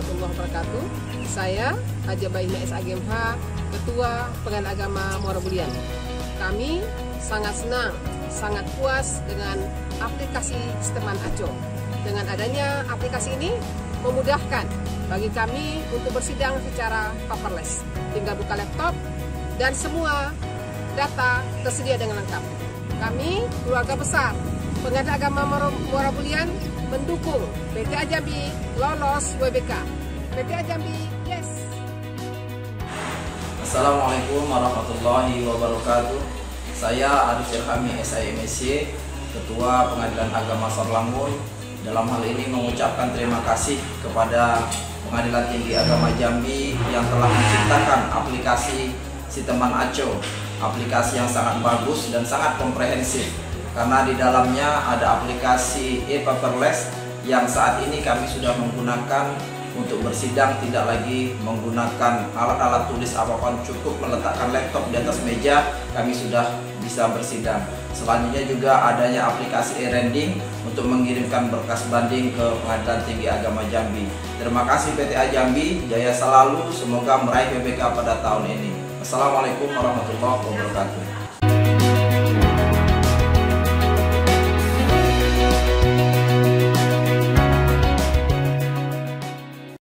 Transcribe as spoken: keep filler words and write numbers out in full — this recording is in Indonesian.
warahmatullahi wabarakatuh. Saya Haja Baina S A G M H, Ketua Pengadilan Agama Muara Bulian. Kami sangat senang, sangat puas dengan aplikasi Siteman Aco. Dengan adanya aplikasi ini memudahkan bagi kami untuk bersidang secara paperless. Tinggal buka laptop dan semua data tersedia dengan lengkap. Kami, keluarga besar Pengadilan Agama Muara Bulian, mendukung P T A Jambi lolos W B K. P T A Jambi, yes! Assalamualaikum warahmatullahi wabarakatuh. Saya Arif Irhami S I M S Y, Ketua Pengadilan Agama Sarlangun. Dalam hal ini mengucapkan terima kasih kepada Pengadilan Tinggi Agama Jambi yang telah menciptakan aplikasi Siteman Aco, aplikasi yang sangat bagus dan sangat komprehensif, karena di dalamnya ada aplikasi e-paperless yang saat ini kami sudah menggunakan untuk bersidang, tidak lagi menggunakan alat-alat tulis apapun, cukup meletakkan laptop di atas meja, kami sudah bisa bersidang. Selanjutnya juga adanya aplikasi e-rending untuk mengirimkan berkas banding ke Pengadilan Tinggi Agama Jambi. Terima kasih P T A Jambi, jaya selalu, semoga meraih W B K pada tahun ini. Assalamualaikum warahmatullahi wabarakatuh.